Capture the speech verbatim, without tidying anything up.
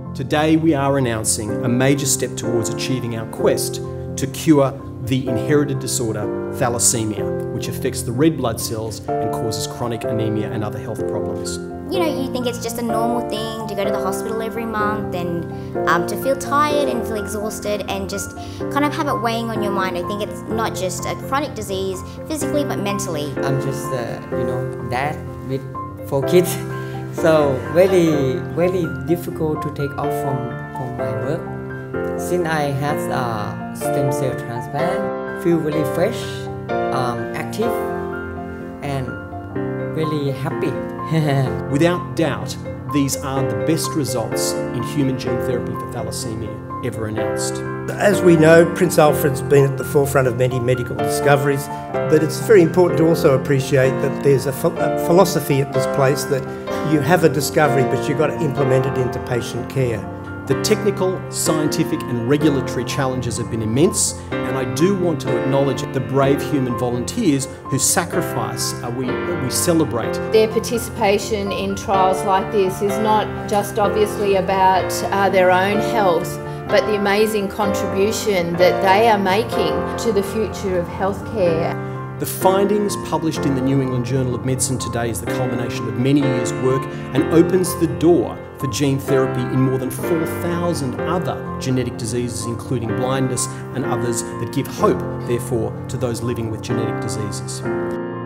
Today we are announcing a major step towards achieving our quest to cure the inherited disorder thalassaemia, which affects the red blood cells and causes chronic anemia and other health problems. You know, you think it's just a normal thing to go to the hospital every month and um, to feel tired and feel exhausted and just kind of have it weighing on your mind. I think it's not just a chronic disease physically but mentally. I'm just, uh, you know, dad with four kids. So very, very difficult to take off from, from my work. Since I had a stem cell transplant, feel really fresh, um, active, and really happy. Without doubt, these are the best results in human gene therapy for thalassaemia ever announced. As we know, Prince Alfred's been at the forefront of many medical discoveries, but it's very important to also appreciate that there's a, ph a philosophy at this place that you have a discovery, but you've got to implement it into patient care. The technical, scientific and regulatory challenges have been immense, and I do want to acknowledge the brave human volunteers whose sacrifice uh, we, we celebrate. Their participation in trials like this is not just obviously about uh, their own health, but the amazing contribution that they are making to the future of healthcare. The findings published in the New England Journal of Medicine today is the culmination of many years' work and opens the door for gene therapy in more than four thousand other genetic diseases, including blindness and others, that give hope, therefore, to those living with genetic diseases.